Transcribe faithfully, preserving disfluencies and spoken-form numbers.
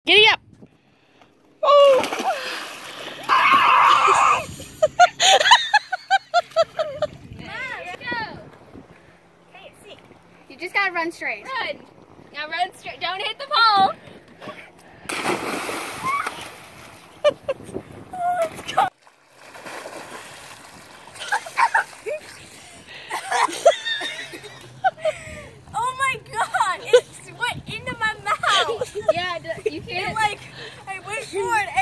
Giddy up. Oh. You just gotta run straight. Run. Now run straight. Don't hit the pole. Oh, it's gone. Oh my god! It went into my mouth. Yeah, you can't. It, like, I went forward